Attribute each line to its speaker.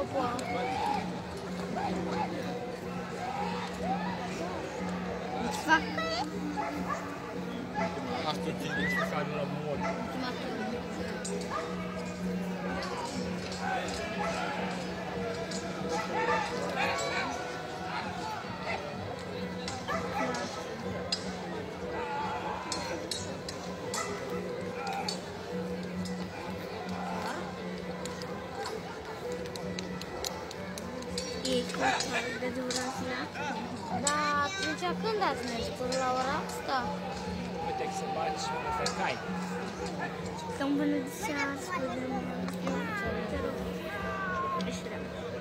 Speaker 1: popoa. Îți fac?
Speaker 2: Asta ține și care la mod.
Speaker 1: E cu de durația? Da, atunci când ați mers? Până la ora asta?
Speaker 2: Uite că să baci pe cai.
Speaker 1: Să-mi bună seara, să vedem. Te rog.